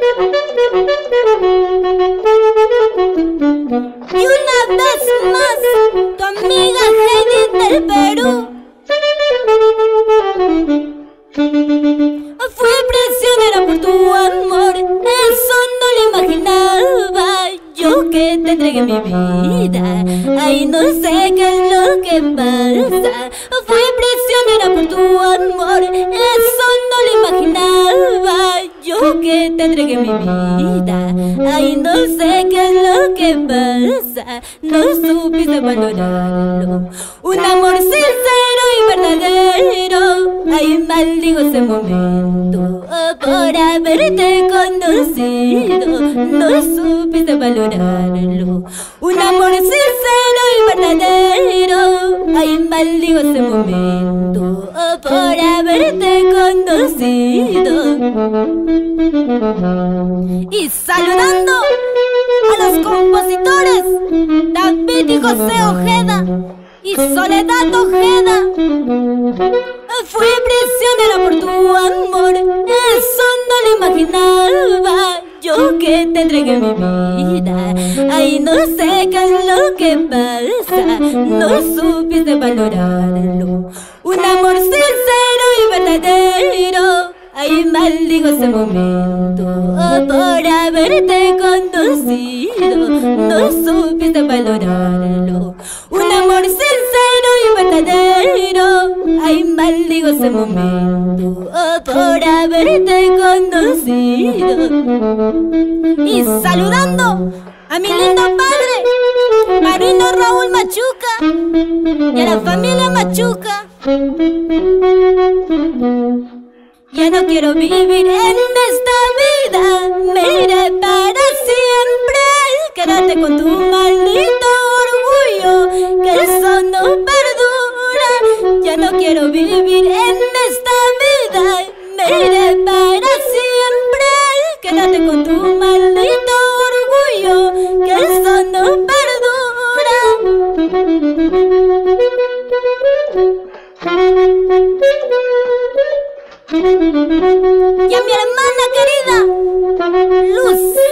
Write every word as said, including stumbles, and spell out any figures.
Y una vez más, tu amiga Heidi del Perú. Fui prisionera por tu amor, eso no lo imaginaba yo, que te entregué mi vida. Ay, no sé qué es lo que pasa. Fui prisionera por tu amor, eso no lo imaginaba yo, que te entregué mi vida. Ay, no sé qué es lo que pasa, no supiste valorarlo. Un amor sincero y verdadero. Ay, maldigo ese momento por haberte conocido, no supiste valorarlo. Un amor sincero y verdadero. Ay, maldigo ese momento por haberte conocido. Y saludando a los compositores David y José Ojeda y Soledad Ojeda. Fui prisionera por tu amor, eso no lo imaginaba yo, que te entregué mi vida. Ay, no sé qué es lo que pasa, no supiste valorarlo. Un amor sincero y verdadero. Ay, maldigo ese momento por haberte conocido, no supiste valorarlo. Un amor sincero y verdadero. Ay, maldigo ese momento por haberte conocido. Y saludando a mi lindo padre, Marino Raúl Machuca, y a la familia Machuca. Ya no quiero vivir en esta vida, me iré para siempre. Quédate con tu maldito orgullo, que eso no perdura. Ya no quiero vivir en esta vida, me iré para siempre. Quédate con tu maldito orgullo, que eso no perdura. Y a mi hermana querida Luz